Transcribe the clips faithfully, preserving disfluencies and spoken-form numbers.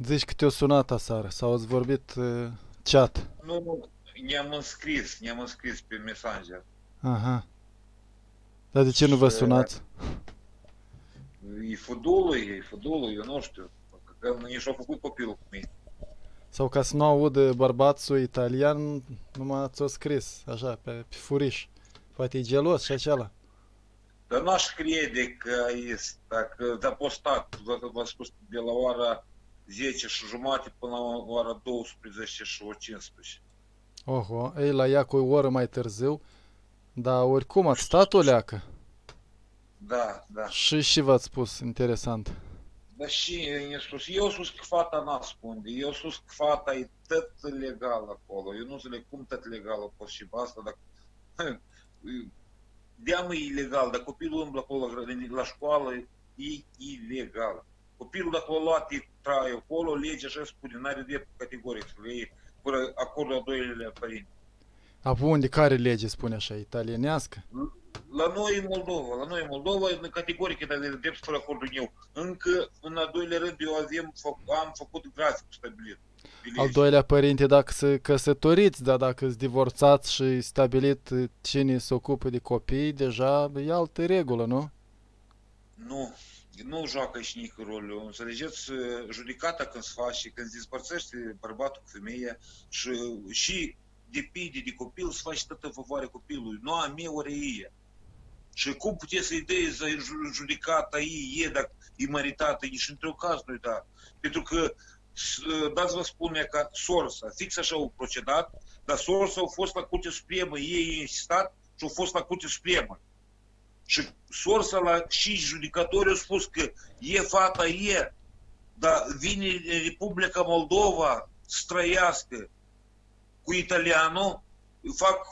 Zici că te-a sunat aseară sau ați vorbit uh, chat. Nu, nu, ne-am înscris, ne-am înscris pe Messenger. Aha. Dar de ce nu Și vă sunați? e fudulul, e fudulul, eu nu știu. Că nici și-a făcut copilul cu mine. Sau ca să nu audă bărbatul italian, numai ți-o scris, așa, pe, pe furiș. Poate e gelos și acela. Dar n-aș crede că este, dacă te-a postat, v-am spus, de la ora zece și jumate până la ora douăsprezece și cincisprezece. Oho, ei la ea cu o oră mai târziu, dar oricum ați stat o leacă. Da, da. Și și v-ați spus, interesant. Dar și ne spus, eu sus că fata n-ascunde, eu sus că fata e tot legal acolo, eu nu înțeleg cum tot legal a fost și asta, dacă deamă e ilegal, dar copilul umblă acolo la școală, e ilegal. Copilul dacă l-a luat, e trai acolo, legea așa spune, n-are drept categoric să le iei, fără acordul a doilea părinte. Apoi unde, care lege spune așa, italienească? La noi în Moldova, la noi în Moldova, categoric e de drept fără acordul meu. Încă, în al doilea rând, eu avem, am făcut grafic stabilit. Al doilea părinte dacă se căsătoriți, dar dacă sunt divorțați și stabilit cine se ocupă de copii, deja e altă regulă, nu? Nu, nu joacă și nici rolul. Înțelegeți, judecata când se face, când se despărțește bărbatul cu femeia și, și depinde de copil, se face toată favoarea copilului. Nu a mea, ori ei. Și cum puteți să-i dea judecata ei, e dacă e maritată, nici într-un caz nu-i da. Pentru că, dați vă spune că sorsa, fix așa au procedat, dar sorsa au fost la Curtea Supremă, ei au insistat și au fost la Curtea Supremă. Și sorsa la și judecătorii au spus că e fata e, dar vine Republica Moldova să trăiască cu italianul, fac,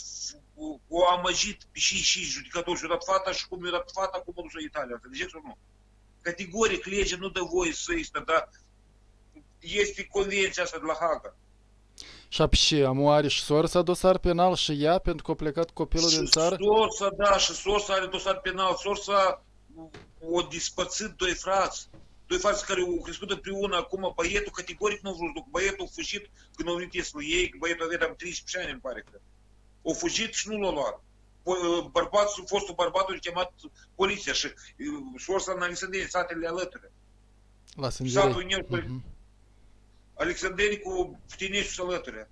o amăjit și, și judecătorul și-a dat fata și cum i-a dat fata, cum a dus-o Italia, înțelegeți sau nu? Categoric, legea nu dă voie să existe, dar este convenția asta de la Haga. Și și amu are și sorsa dosar penal și ea pentru că a plecat copilul și din țară? Sorsa, da, și sorsa are dosar penal. Sorsa o dispărțit doi frați. Doi frați care au crescut împreună acum, băietul categoric nu a vrut, băietul a fugit când au venit ies lui ei, băietul avea treisprezece ani, îmi pare că. Au fugit și nu l-a luat. Bărbatul, fostul bărbat, a chemat poliția și sorsa în Alexandrie, satele alături. La Sângerei. Uh-huh. Alexandrie cu Tineștiul alături.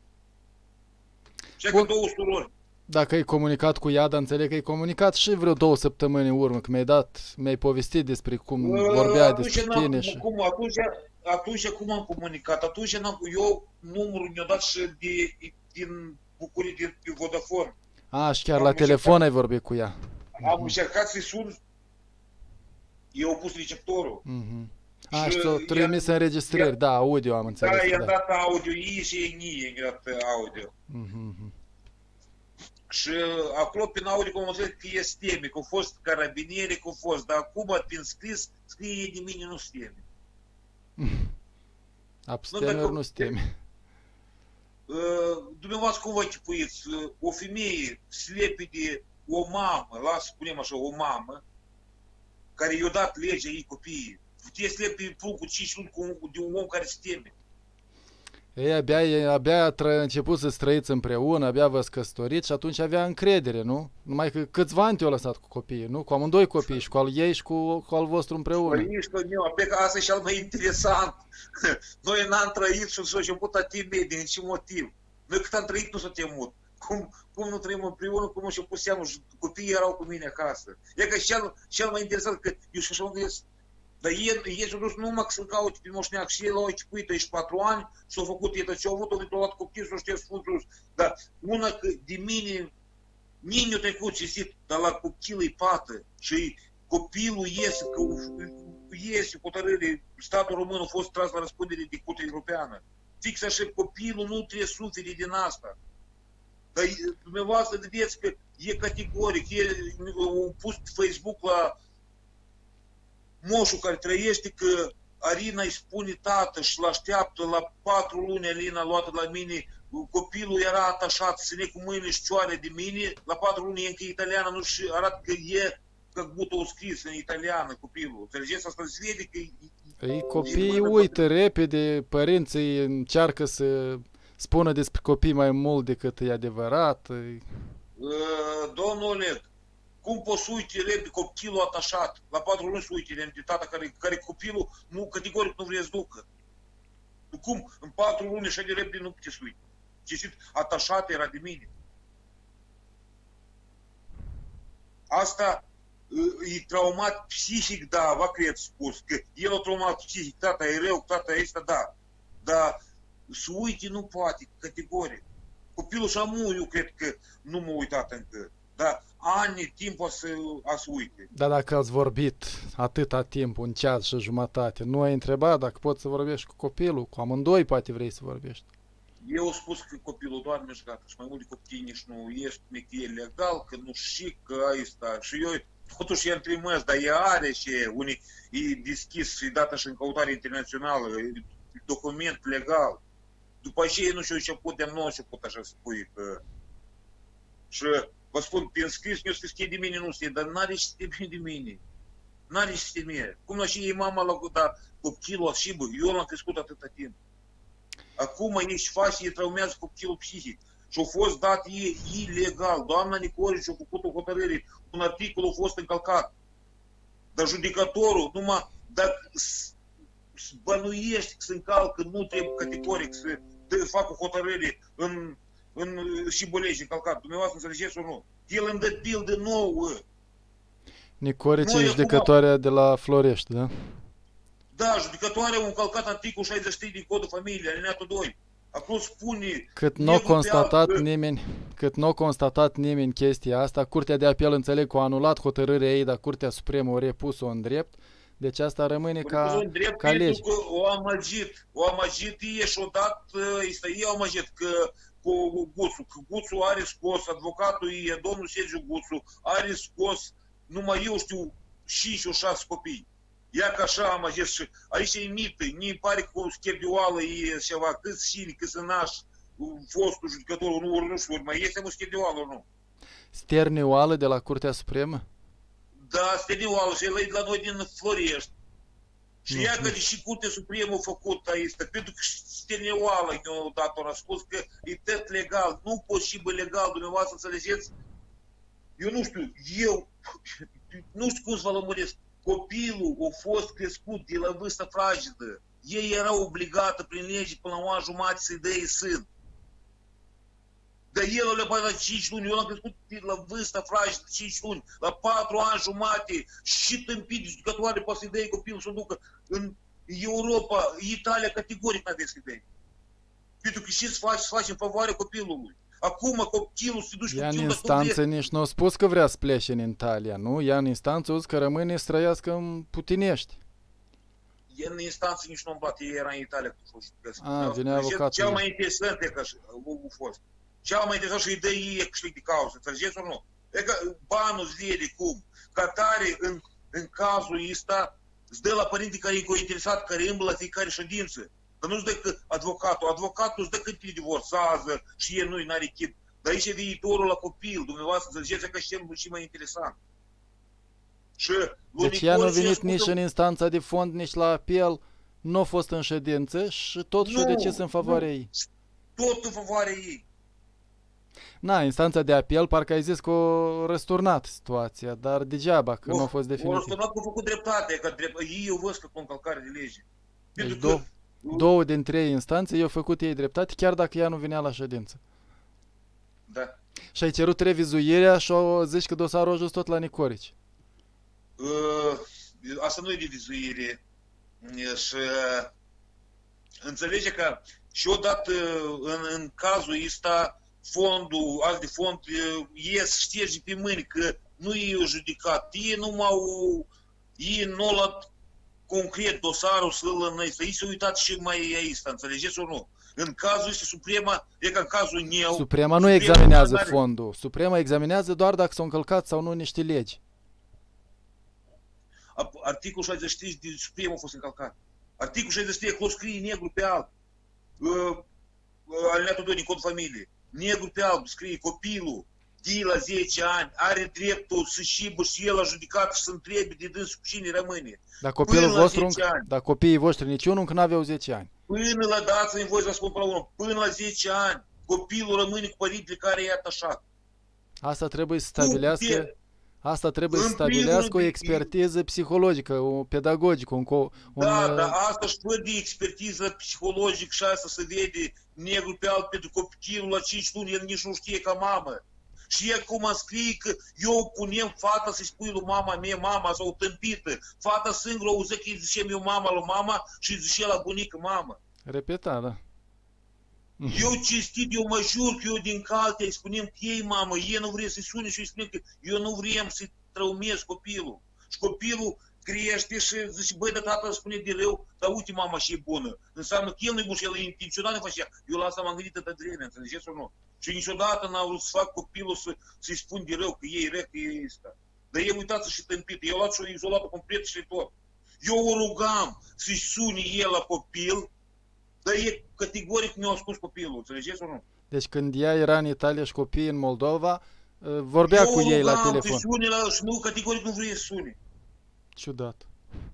Și că două surori. Dacă ai comunicat cu ea, dar înțeleg că ai comunicat și vreo două săptămâni în urmă, că mi-ai dat, mi-ai povestit despre cum vorbea despre tine și... Cum, atunci, atunci cum am comunicat? Atunci eu numărul mi-a dat și de, din Bucurii, de pe Vodafone. A, și chiar am la telefon ai vorbit cu ea. Am uh-huh. încercat să-i sun, eu am pus receptorul. Uh-huh. A, și tu trimis înregistrări, da, audio am înțeles. Da, i-am dat audio ei și ei nie, i-am dat audio. Uh-huh. Și acolo prin audio am înțeles că e steme, că au fost carabinieri, că au fost, dar acum prin scris, scrie ei de mine nu steme. Abstemeri nu steme. Uh, dumneavoastră cum vă chipuiți, uh, o femeie slepe de o mamă, las să spunem așa, o mamă, care i-a dat legea ei copiii, puteți slepe cu cinci luni de un om care se teme. Ei abia, abia a început să trăiți împreună, abia v-ați căsătorit și atunci avea încredere, nu? Numai că câțiva ani te-au lăsat cu copiii, nu? Cu amândoi copii, și cu al ei și cu, cu al vostru împreună. Păi ești meu, pe că asta e cel mai interesant. Noi n-am trăit și s-au început a teme, din ce motiv. Noi cât am trăit nu s-a temut. Cum, cum nu trăim împreună, cum și-au pus seamă, copiii erau cu mine acasă. E că cel, cel mai interesant, că eu și așa mă gândesc, dar ei, ei s-au dus numai că să-l caute pe moșneac și ei l-au început treizeci și patru ani și au făcut ei, ce au avut, au luat copii, s-au șters fundul. Dar una că de mine, nimeni nu trecut cinstit, dar la copil îi pată și copilul iese, că iese hotărâre, statul român a fost tras la răspundere de Curtea Europeană. Fix așa, copilul nu trebuie suferi din asta. Dar dumneavoastră vedeți că e categoric, e au pus pe Facebook la moșul care trăiește că Arina îi spune tată și l-așteaptă la patru luni, Alina luată la mine, copilul era atașat, ține cu mâinile și cioare de mine, la patru luni e încă italiană, nu și arată că e, că bută o scris în italiană copilul. Înțelegeți? Asta se vede că Ei, copiii uită repede, părinții încearcă să spună despre copii mai mult decât e adevărat. Domnul Oleg, cum poți să uite repede copilul atașat? La patru luni să uite de tata care, care copilul nu, categoric nu vrea să ducă. Cum? În patru luni așa de repede nu puteți să uite. Ce știți, atașat era de mine. Asta e traumat psihic, da, vă cred spus, că el a traumat psihic, tata e rău, tata este, da, dar să uite nu poate, categoric. Copilul și amu, eu cred că nu m-a uitat încă, dar ani timp o să, a să uite. Dar dacă ați vorbit atâta timp, un ceas și jumătate, nu ai întrebat dacă poți să vorbești cu copilul, cu amândoi poate vrei să vorbești. Eu am spus că copilul doarme și gata, și mai multe copii nici nu ești, că e legal, că nu știi, că asta. Și eu totuși i-am trimis, dar ea are și unii e deschis și dată și în căutare internațională, document legal. După aceea nu știu ce putem, nu ce pot așa spui că... Și vă spun, prin scris nu se știe de mine, nu știe, dar n-are ce știe de mine. N-are ce știe de mine. Cum nu știe mama la dar copilul așa, bă, eu l-am crescut atâta timp. Acum ești faci, e traumează copilul psihic. Și a fost dat e ilegal. Doamna Nicolici a făcut o hotărâre, un articol a fost încălcat. Dar judecătorul, numai dacă bănuiești că se încalcă, nu trebuie categoric să facă o hotărâre în, în și bălegi încălcat. Dumneavoastră înțelegeți sau nu? El îmi dă pildă nouă. Nicolici e judecătoarea de la Florești, da? Da, judecătoarea a încălcat articolul șaizeci și trei din Codul Familiei, alineatul doi. Acolo spune... Cât nu a constatat nimeni, cât nu a constatat nimeni chestia asta, Curtea de Apel înțeleg că a anulat hotărârea ei, dar Curtea Supremă a repus-o în drept, deci asta rămâne ca, drept, ca lege. Că o amăgit, o amăgit ei și o dat, este ei au amăgit că cu Guțu, că Guțu are scos, advocatul e, domnul Sergiu Guțu, are scos, numai eu știu, și și șase copii. Ia că așa am zis și aici e mită, mi pare că o scherdioală e ceva, câți cine, câți naș, fostul judecătorul, nu ori nu știu, ori mai este o scherdioală, ori nu. Sternioală de la Curtea Supremă? Da, sternioală și el e de la noi din Florești. Și ia că deși Curtea Supremă a făcut aici, pentru că sternioală ne-a dat un răspuns că e tot legal, nu poți și bă legal, dumneavoastră înțelegeți? Eu nu știu, eu nu știu cum să vă lămuresc. Copilul a fost crescut de la vârstă fragedă. Ei erau obligată prin lege până la un an jumate să-i dea sân. Dar el le-a la cinci luni. Eu l-am crescut de la vârstă fragedă cinci luni. La patru ani jumate și tâmpit de judecătoare poate să-i dea copilul să o ducă. În Europa, Italia categoric n-a să-i dea. Pentru că și să faci, să faci în favoarea copilului. Acum copilul se duce ea în instanță nici nu a spus că vrea să plece în Italia, nu? Ea în instanță a zis că rămâne să trăiască în Putinești. Ea în instanță nici nu a umblat, ea era în Italia. A, vine avocatul. Cel mai interesant e că a fost. Cel mai interesant și îi dă ei câștig de cauză, înțelegeți sau nu? E că banul îți vede cum. Ca tare, în, în cazul ăsta, îți dă la părinte care e interesat, care îmblă la fiecare ședință. Că nu-ți dă că advocatul. Advocatul îți dă cât te divorțează și el nu-i n-are chip. Dar aici e viitorul la copil. Dumneavoastră înțelegeți că și cel mai interesant. Și deci ea nu a venit nici în instanța de fond, nici la apel, nu a fost în ședință și totuși a decis în favoarea ei. Tot în favoarea ei. Na, instanța de apel parcă ai zis că a răsturnat situația, dar degeaba, că o, nu a fost definitiv. O răsturnat că a făcut dreptate, că drept, ei au văzut că cu încălcare de lege. Deci două, două din trei instanțe i-au făcut ei dreptate, chiar dacă ea nu venea la ședință. Da. Și ai cerut revizuirea și o zici că dosarul a ajuns tot la Nicolici. Uh, asta nu e revizuire. Și uh, înțelege că și odată în, în cazul ăsta fondul, azi de fond, ies, șterge pe mâini că nu e judecat. Ei nu m-au, ei nu au luat concret dosarul să-l înăiște. Ei s-au uitat și mai aici, înțelegeți sau nu? În cazul ăsta, Suprema, e ca în cazul meu. Suprema nu examinează fondul. Suprema examinează doar dacă s-au încălcat sau nu niște legi. Articolul șaizeci și trei din Suprema a fost încălcat. Articolul șaizeci și trei acolo scrie negru pe alb. Uh, alineatul doi din Codul Familiei. Negru pe alb scrie copilul de la zece ani, are dreptul să șibă și el la judecat și să întrebe de dânsul cu cine rămâne. Dar copilul Până la vostru, zece ani. dar copiii voștri niciunul încă n-aveau zece ani. Până la, dați-mi voi să spun până la urmă, până la zece ani, copilul rămâne cu părintele care e atașat. Asta trebuie să stabilească, asta trebuie să În stabilească o primul expertiză psihologică, o pedagogică, un, co- un Da, uh, dar asta și fără de expertiză psihologic și asta se vede negru pe alb pentru copilul la cinci luni, el nici nu știe ca mamă. Și el cum scrie că eu punem fata să-i spui lui mama mea, mama sau tâmpită. Fata singură o zic că îi zicem eu mama lui mama și îi zice la bunică mama. repeta, da. Eu cinstit, eu mă jur că eu din calte îi spunem că ei mamă, ei nu vrea să-i sune și îi spunem că eu nu vrem să-i traumez copilul. Și copilul crește și zice, băi, de tata spune de rău, dar uite mama și e bună. Înseamnă că el nu e bun și el intenționat ne face. Eu la asta m-am gândit atât de vreme, înțelegeți sau nu? Și niciodată n-am vrut să fac copilul să, să-i spun de rău, că e rău, că e ăsta. Dar el uitați și tâmpit, eu luat și-o izolat complet și tot. Eu o rugam să-i sune el la copil, dar e categoric nu a spus copilul, înțelegeți sau nu? Deci când ea era în Italia și copiii în Moldova, vorbea eu cu ei la telefon. Eu sune la și nu, categoric nu vrei să sune. Ciudat.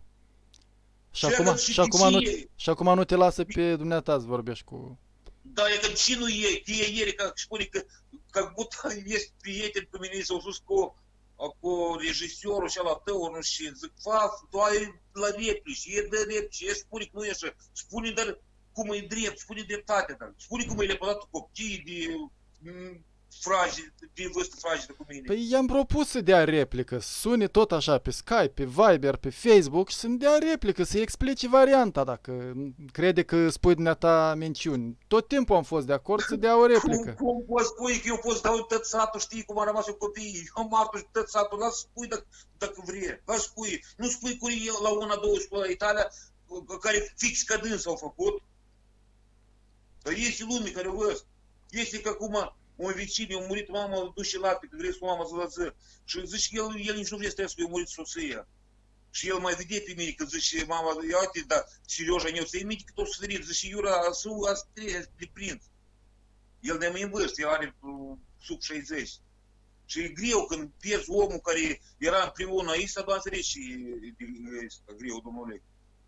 Și, Și acum, și și, acum nu, e. și acum nu te lasă pe dumneata să vorbești cu... Da, e că ce nu e, că e ieri, că spune că, că будто есть prieten pe mine, s-au sus cu, cu regizorul și ala tău, nu știu, zic, fa, tu ai la replici, e de replici, e spune că nu e așa, spune dar cum e drept, spune dreptate, dar spune cum e lepădat copiii de fraje, de vârstă fragedă cu mine. Păi i-am propus să dea replică, să sune tot așa pe Skype, pe Viber, pe Facebook și să-mi dea replică, să-i explice varianta dacă crede că spui dumneata minciuni. Tot timpul am fost de acord să dea o replică. Cum, cum poți spui că eu pot să dau tot satul, știi cum a rămas eu copiii, eu martul și tot satul, lasă spui dacă, dacă vrei, lasă spui, nu spui cu el la una, două școli la Italia, care fix ca dâns au făcut. Dar este lume care văd, este că acum un vecin, i-a murit mama, îl duce lapte, că vrei să mama să la zi. Și zice că el, el nici nu vrea să trăiască, i-a murit soția. Și el mai vede pe mine, că zice, mama, uite, dar Serioja, eu ți-ai minte că tot sfărit, zice, Iura, a de prinț. El de mai în vârstă, el are sub șaizeci. Și e greu când pierzi omul care era împreună aici, să doar înțelegi și e greu, domnule.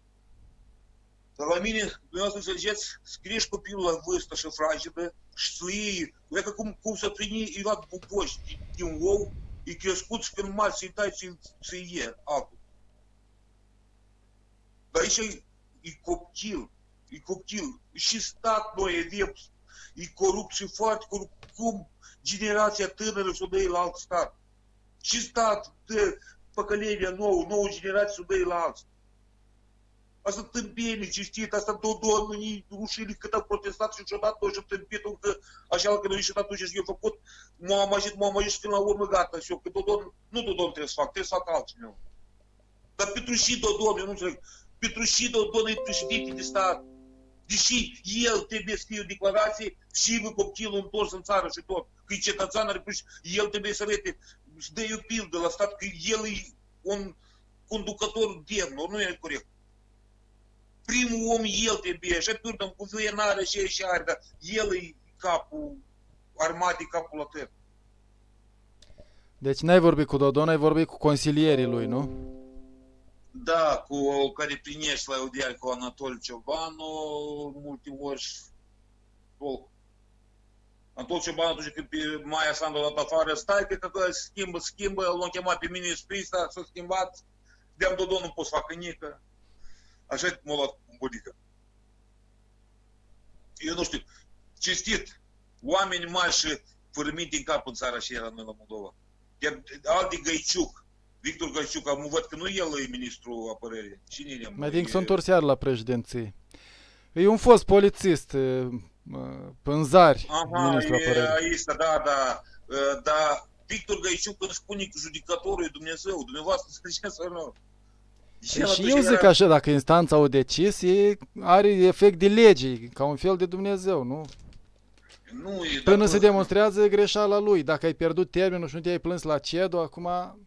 Dar la mine, dumneavoastră înțelegeți, scriești copilul la vârstă și fragedă și să iei, e ca cum, cum să prinde, îi luat buboși din ou, e crescut și când mari să-i tai să-i ie altul. Dar aici e, e copil, e copil, și stat noi avem, e corupt și foarte corupt, cum generația tânără s-o dă la alt stat. Și stat de păcălenia nouă, nouă generație s-o dă la alt stat. Asta tâmpenie, cinstit, asta Dodon, nu rușine cât a protestat și niciodată nu și tâmpitul că așa că nu și atunci și eu făcut, m-am amăjit, m-am amăjit și până la urmă gata și eu, că Dodon, nu Dodon trebuie să fac, trebuie să fac altcineva. Dar pentru și Dodon, eu nu înțeleg, pentru și Dodon e președinte de stat, deși el trebuie să fie o declarație și vă copilul întors în țară și tot, că e cetățean, el trebuie să arăte, să dă o pildă la stat, că el e un conducător demn, nu e corect. Primul om el trebuie, și atunci cu guvernare și așa are, dar el e capul armatei, capul la tăr. Deci n-ai vorbit cu Dodon, ai vorbit cu consilierii lui, nu? Da, cu care primești la Eudial cu Anatol Ciobanu, multe ori Anatol Ciobanu atunci când pe Maia Sandu a dat afară, stai că că schimbă, schimbă, l-am chemat pe mine sprisa, s-a schimbat, de-am Dodon nu pot să facă nică. Așa m-a luat cu budică. Eu nu știu, cinstit, oameni mari și fără minte în cap în țara și era noi la Moldova. Iar Aldi Găiciuc, Victor Găiciuc, am văd că nu el e ministrul apărării. Cine e? Mai din că s-a întors iar la președinție. E un fost polițist, Pânzari, ministrul apărării. Aha, aici, da, da. Dar Victor Găiciuc când spune că judecătorul e Dumnezeu, dumneavoastră înțelegeți sau nu? Și, și eu zic așa, dacă instanța o decis, e, are efect de lege, ca un fel de Dumnezeu, nu? Nu e, Până se demonstrează greșeala lui. Dacă ai pierdut termenul și nu te-ai plâns la C E D O, acum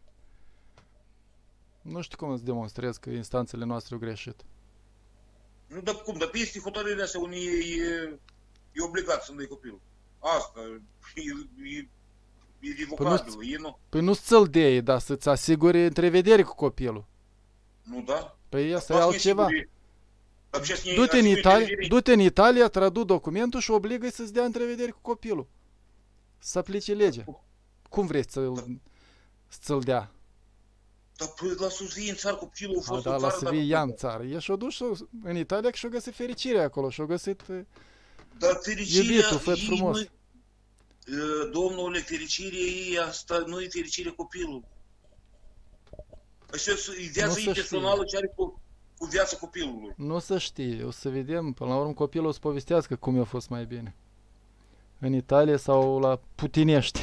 nu știu cum îți demonstrez că instanțele noastre au greșit. Nu, dar cum? Dar peste hotărârea asta unii e, e obligat să-mi dai copilul. Asta e, e, irrevocabilă. Ei nu, Păi nu-ți țăldei, dar să-ți asiguri întrevedere cu copilul. nu da? Păi asta e Poate altceva. nesiguri- Dar ce să ne Du-te în asiguri Italia, întrevedere? du-te în Italia, tradu documentul și obligă-i să-ți dea întrevedere cu copilul. Să aplice legea. Cum vrei să-l, să-l dea? Dar păi la să vii în țară copilul, a A, fost da, în la țară, să dar- vii ea în țară. E și-o dus și-o- în Italia și-o găsit fericire acolo. Și-o găsit... eh, Dar fericirea Iubitul, făt ei frumos. nu- Uh, Domnule, fericirea ei asta nu e fericire copilul. Așa e viața Nu se ei personală ce are cu, cu viața copilului. Nu să știi, o să vedem. Până la urmă copilul o să povestească cum i-a fost mai bine. În Italia sau la Putinești.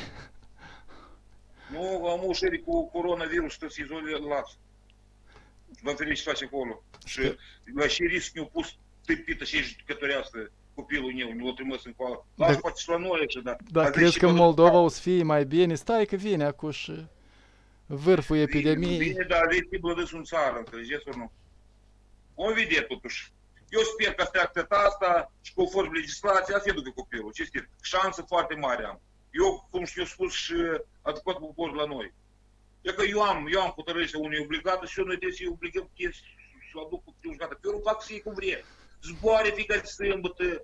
Nu, am ușări cu coronavirus, să se izole, las. Vă ferește ce face acolo. Și la și risc ne-au pus tâmpită și judecătorească copilul meu, ne l-a trimis în coală. Las, Da- poate și la noi așa, dar... Dar dar crezi și că în pe- Moldova o să fie mai bine? Stai că vine acum și vârful epidemiei. Bine, dar aveți blădăți în țară, înțelegeți ori nu? Vom vedea totuși. Eu sper că asta accepta asta și conform legislației, asta educă copilul. Ce știți? Șansă foarte mare am. Eu, cum știu spus și adecvat popor la noi. E că eu am, eu am hotărârea unui obligat și eu noi trebuie să-i obligăm să o aduc cu copilul gata. Pe urmă fac să iei cum vrea. Zboare fiecare sâmbătă.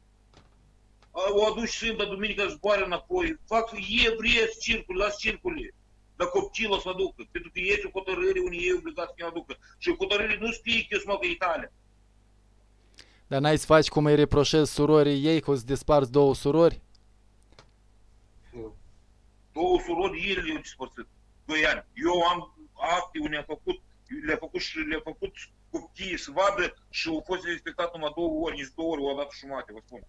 O aduci sâmbătă, duminică zboare înapoi. Fac să e vrea să circule, las circule. Dar copilul o să aducă. Pentru că este o hotărâre unde e obligat să ne aducă. Și hotărâre nu scrie că eu că Italia. Dar n-ai să faci cum îi reproșezi surorii ei că o să desparți două surori? Două surori, ele le-au dispărțit. Doi ani. Eu am acte unde am făcut, le-a făcut și le-a făcut copiii să vadă și au fost respectat numai două ori, nici două ori, o dată și jumate, vă spun.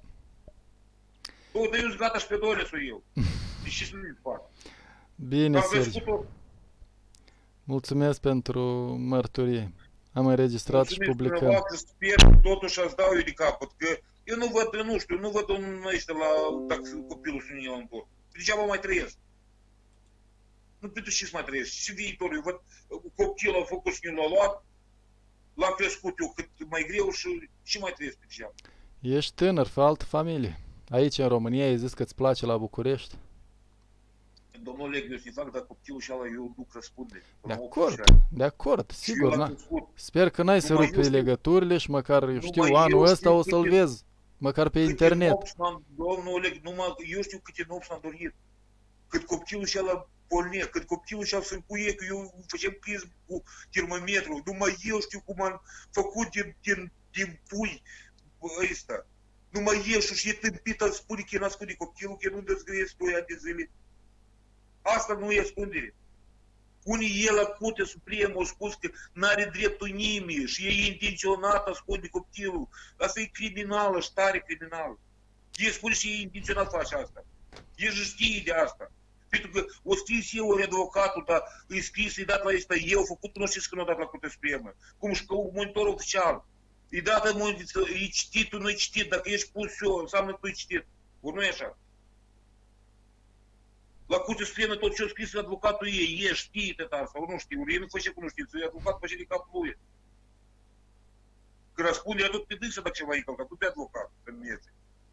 Două de eu sunt gata și pe doile să eu. Deci ce să nu fac? Bine, Am Sergiu. crescut-o. Mulțumesc pentru mărturie. Am înregistrat și Mulțumesc publicăm. dumneavoastră, sper că totuși ați dau eu de capăt, că eu nu văd, nu știu, nu văd un ăștia la, dacă copilul să nu-i la întorc. Degeaba mai trăiesc. Nu pentru ce să mai trăiesc, și viitorul. Eu văd, copilul a făcut și nu l-a luat, l-am crescut eu cât mai greu și, și mai trăiesc pe degeaba. Ești tânăr, fă altă familie. Aici, în România, ai zis că îți place la București. Domnul Leg, eu să-i fac, dar copilul și ala eu duc răspunde. De acord, de acord, sigur. Na. Sper că n-ai să Numai rupi eu știu- legăturile și măcar, eu Numai știu, eu anul ăsta știu o să-l câte- vezi. Măcar pe Câte internet. nopți m-am- Domnul Oleg, numai eu știu câte nopți m-am dormit. Cât copilul și la polne, cât copilul și-a sâncuie, că eu făceam criz cu termometru. Numai eu știu cum am făcut din, din, din pui ăsta. Numai eu și e tâmpită, spune că e născut de copilul, că nu dezgrăiesc doi ani de zile. Asta nu e ascundere. Unii el la Curtea Supremă au spus că n-are dreptul nimeni și e intenționat ascunde copilul. Asta e criminală și tare criminală. El spune și e intenționat face asta. El și știe de asta. Pentru că o scris eu ori advocatul, dar îi scris, îi dat la asta, eu făcut, nu știți că nu a dat la Curtea Supremă. Cum și că un monitor oficial. Îi dat, e citit, tu nu-i citit, dacă ești pus eu, înseamnă că tu-i citit. Ori nu e așa. La Curtea Supremă tot ce a scris advocatul ei, e, știe tătar, sau nu știu, ei nu face cunoștință, advocatul face de capul lui. Că răspunde tot pe dânsă dacă ceva încălcat, tu pe advocat, pe miețe.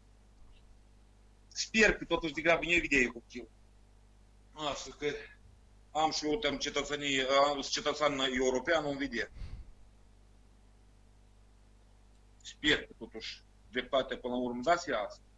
Sper că totuși degrabă ne vedea copil. Asta că am și eu tam cetățenie, am cetățean european, nu vedea. Sper că totuși dreptatea până la urmă da se asta.